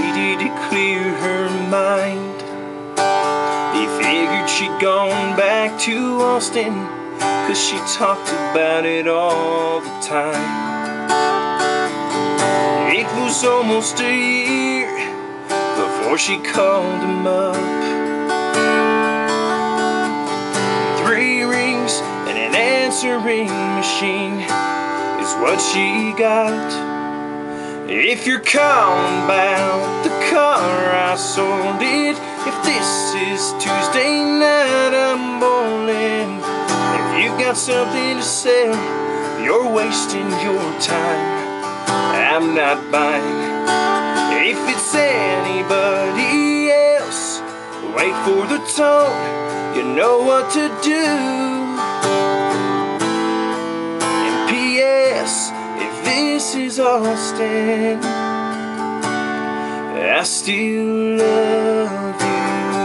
needed to clear her mind. He figured she'd gone back to Austin, 'cause she talked about it all the time. It was almost a year before she called him up. 3 rings and an answering machine is what she got. If you're calling about the car, I sold it. If this is Tuesday night, I'm bowling. If you've got something to sell, you're wasting your time. I'm not buying. If it's anybody else, wait for the tone, you know what to do. And P.S. if this is Austin, I still love you.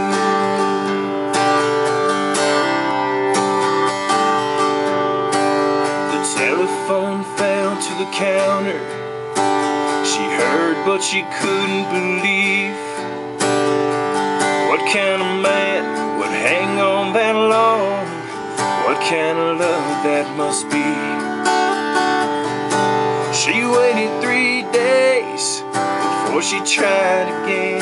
The telephone fell to the counter. She heard, but she couldn't believe. What kind of man would hang on that long? What kind of love that must be? She waited 3 days before she tried again.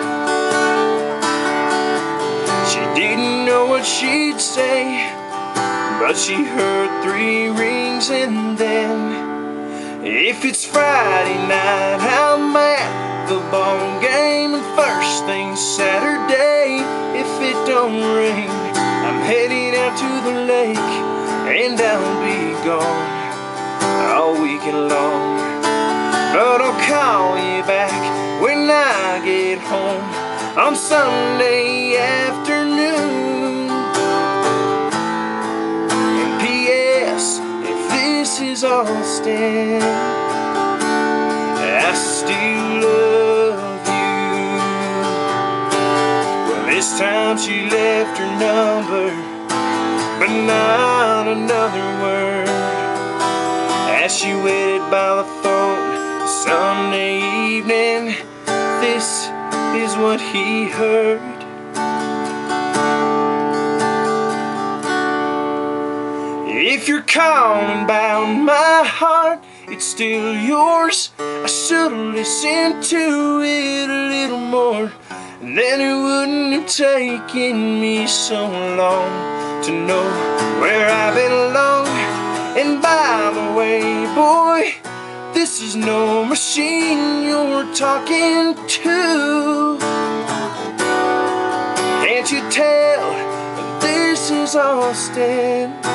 She didn't know what she'd say, but she heard 3 rings and then, if it's Friday night, I'm at the ball game, and first thing Saturday, if it don't rain, I'm heading out to the lake, and I'll be gone all weekend long. But I'll call you back when I get home on Sunday afternoon. And P.S. if this is Austin, I still love you. Well, this time she left her number, but not another word. As she waited by the phone Sunday evening, this is what he heard. If you're calling about my heart, it's still yours. I should've listened to it a little more, and then it wouldn't have taken me so long to know where I belong. And by the way, boy, this is no machine you're talking to. Can't you tell this is Austin?